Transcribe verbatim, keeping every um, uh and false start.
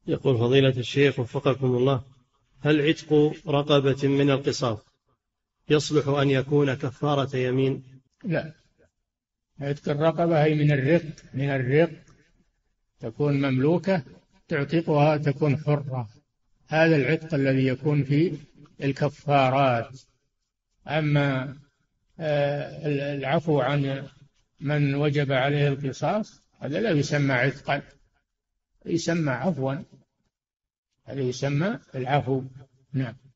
يقول فضيلة الشيخ وفقكم الله، هل عتق رقبة من القصاص يصلح أن يكون كفارة يمين؟ لا، عتق الرقبة هي من الرق، من الرق تكون مملوكة تعتقها تكون حرة، هذا العتق الذي يكون في الكفارات. أما العفو عن من وجب عليه القصاص هذا لا يسمى عتقا، يسمى عفوا، هذا يسمى العفو. نعم.